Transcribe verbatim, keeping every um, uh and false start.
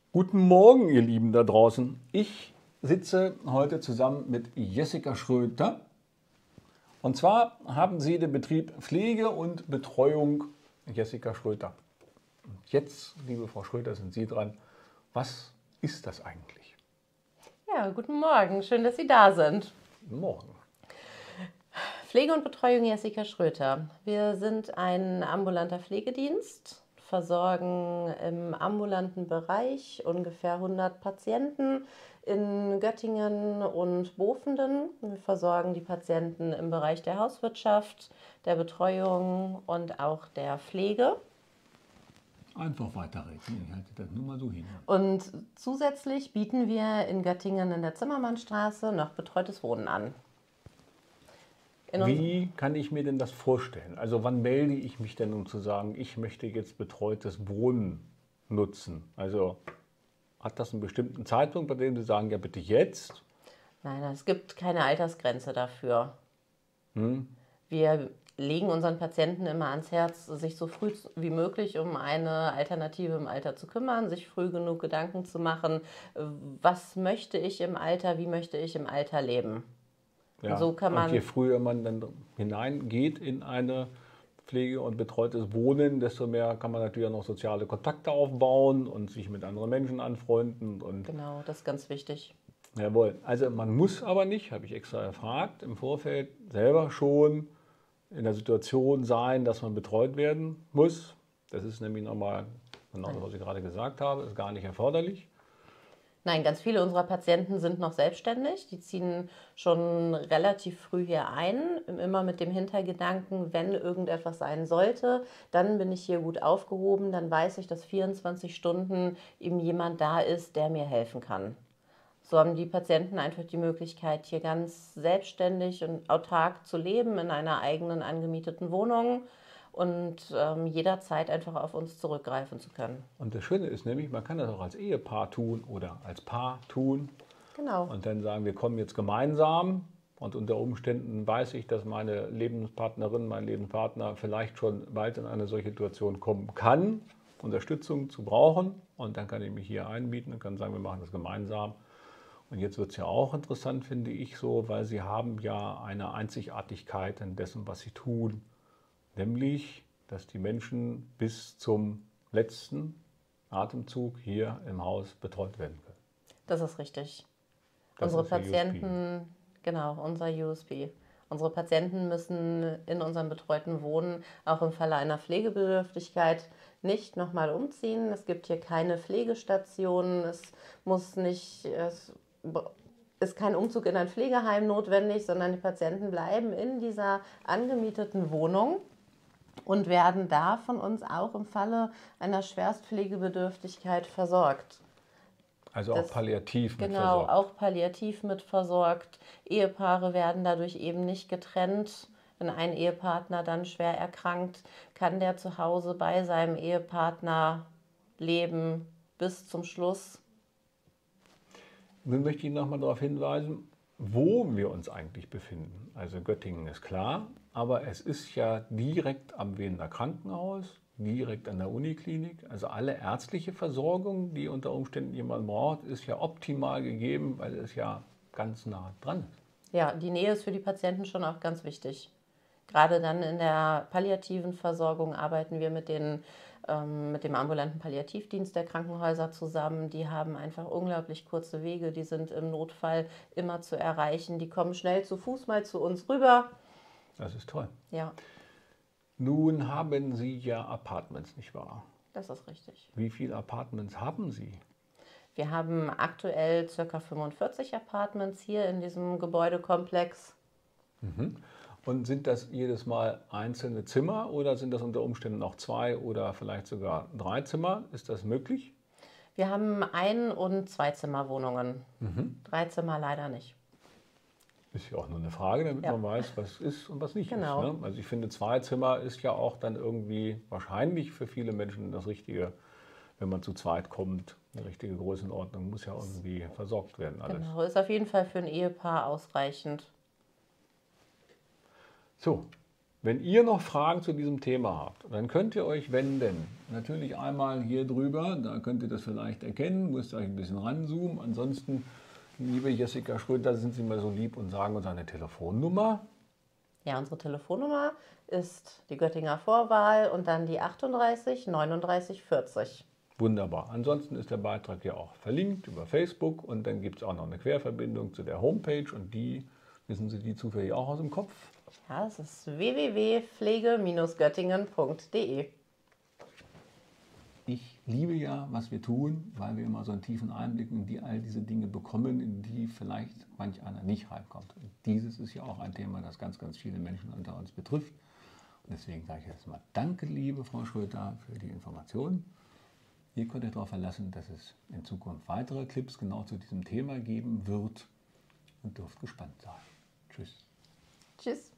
Guten Morgen, ihr Lieben da draußen. Ich sitze heute zusammen mit Jessica Schröter. Und zwar haben Sie den Betrieb Pflege und Betreuung Jessica Schröter. Und jetzt, liebe Frau Schröter, sind Sie dran. Was ist das eigentlich? Ja, guten Morgen. Schön, dass Sie da sind. Guten Morgen. Pflege und Betreuung Jessica Schröter. Wir sind ein ambulanter Pflegedienst, versorgen im ambulanten Bereich ungefähr hundert Patienten in Göttingen und Bofenden. Wir versorgen die Patienten im Bereich der Hauswirtschaft, der Betreuung und auch der Pflege. Einfach weiterreden. Ich halte das nur mal so hin. Und zusätzlich bieten wir in Göttingen in der Zimmermannstraße noch betreutes Wohnen an. In Wie kann ich mir denn das vorstellen? Also wann melde ich mich denn, um zu sagen, ich möchte jetzt betreutes Wohnen nutzen? Also hat das einen bestimmten Zeitpunkt, bei dem Sie sagen, ja bitte jetzt? Nein, es gibt keine Altersgrenze dafür. Hm? Wir legen unseren Patienten immer ans Herz, sich so früh wie möglich um eine Alternative im Alter zu kümmern, sich früh genug Gedanken zu machen, was möchte ich im Alter, wie möchte ich im Alter leben. Ja. Und so kann Und je man, früher man dann hineingeht in eine Pflege und betreutes Wohnen, desto mehr kann man natürlich auch noch soziale Kontakte aufbauen und sich mit anderen Menschen anfreunden. Und genau, das ist ganz wichtig. jawohl. Also man muss aber nicht, habe ich extra erfragt, im Vorfeld selber schon in der Situation sein, dass man betreut werden muss. Das ist nämlich nochmal, genau das, was ich gerade gesagt habe, ist gar nicht erforderlich. Nein, ganz viele unserer Patienten sind noch selbstständig. Die ziehen schon relativ früh hier ein, immer mit dem Hintergedanken, wenn irgendetwas sein sollte, dann bin ich hier gut aufgehoben, dann weiß ich, dass vierundzwanzig Stunden eben jemand da ist, der mir helfen kann. So haben die Patienten einfach die Möglichkeit, hier ganz selbstständig und autark zu leben in einer eigenen angemieteten Wohnung und ähm, jederzeit einfach auf uns zurückgreifen zu können. Und das Schöne ist nämlich, man kann das auch als Ehepaar tun oder als Paar tun. Genau. Und dann sagen, wir kommen jetzt gemeinsam. Und unter Umständen weiß ich, dass meine Lebenspartnerin, mein Lebenspartner vielleicht schon bald in eine solche Situation kommen kann, Unterstützung zu brauchen. Und dann kann ich mich hier einbieten und kann sagen, wir machen das gemeinsam. Und jetzt wird es ja auch interessant, finde ich so, weil Sie haben ja eine Einzigartigkeit in dessen, was Sie tun. Nämlich, dass die Menschen bis zum letzten Atemzug hier im Haus betreut werden können. Das ist richtig. Das Unsere ist Ihr U S P. Patienten, genau, unser U S P. Unsere Patienten müssen in unserem betreuten Wohnen auch im Falle einer Pflegebedürftigkeit nicht nochmal umziehen. Es gibt hier keine Pflegestationen, es muss nicht, es ist kein Umzug in ein Pflegeheim notwendig, sondern die Patienten bleiben in dieser angemieteten Wohnung und werden da von uns auch im Falle einer Schwerstpflegebedürftigkeit versorgt. Also auch Das, palliativ mit genau, versorgt. auch palliativ mit versorgt. Ehepaare werden dadurch eben nicht getrennt. Wenn ein Ehepartner dann schwer erkrankt, kann der zu Hause bei seinem Ehepartner leben bis zum Schluss. Nun möchte ich nochmal darauf hinweisen, wo wir uns eigentlich befinden. Also Göttingen ist klar, aber es ist ja direkt am Wehener Krankenhaus, direkt an der Uniklinik. Also alle ärztliche Versorgung, die unter Umständen jemand braucht, ist ja optimal gegeben, weil es ja ganz nah dran ist. Ja, die Nähe ist für die Patienten schon auch ganz wichtig. Gerade dann in der palliativen Versorgung arbeiten wir mit, den, ähm, mit dem ambulanten Palliativdienst der Krankenhäuser zusammen. Die haben einfach unglaublich kurze Wege, die sind im Notfall immer zu erreichen. Die kommen schnell zu Fuß mal zu uns rüber. Das ist toll. Ja, Nun haben Sie ja Apartments, nicht wahr? das ist richtig. Wie viele Apartments haben Sie? Wir haben aktuell ca. fünfundvierzig Apartments hier in diesem Gebäudekomplex. Und sind das jedes Mal einzelne Zimmer oder sind das unter Umständen auch zwei oder vielleicht sogar drei Zimmer? Ist das möglich? Wir haben Ein- und Zweizimmerwohnungen. Drei Zimmer leider nicht. Ist ja auch nur eine Frage, damit Ja. man weiß, was ist und was nicht Genau. ist. Ne? Also ich finde, zwei Zimmer ist ja auch dann irgendwie wahrscheinlich für viele Menschen das Richtige, wenn man zu zweit kommt. Eine richtige Größenordnung muss ja irgendwie versorgt werden alles. Genau, ist auf jeden Fall für ein Ehepaar ausreichend. So, Wenn ihr noch Fragen zu diesem Thema habt, dann könnt ihr euch wenden. Natürlich einmal hier drüber, da könnt ihr das vielleicht erkennen, müsst euch ein bisschen ranzoomen. Ansonsten, liebe Jessica Schröder, sind Sie mal so lieb und sagen uns eine Telefonnummer. Ja, unsere Telefonnummer ist die Göttinger Vorwahl und dann die achtunddreißig neununddreißig vierzig. Wunderbar. Ansonsten ist der Beitrag ja auch verlinkt über Facebook und dann gibt es auch noch eine Querverbindung zu der Homepage und die, wissen Sie die zufällig auch aus dem Kopf? Ja, es ist w w w punkt pflege Bindestrich göttingen punkt d e. Ich liebe ja, was wir tun, weil wir immer so einen tiefen Einblick in die all diese Dinge bekommen, in die vielleicht manch einer nicht reinkommt. Und dieses ist ja auch ein Thema, das ganz, ganz viele Menschen unter uns betrifft. Und deswegen sage ich jetzt mal Danke, liebe Frau Schröder, für die Informationen. Ihr könnt euch darauf verlassen, dass es in Zukunft weitere Clips genau zu diesem Thema geben wird und dürft gespannt sein. Tschüss. Tschüss.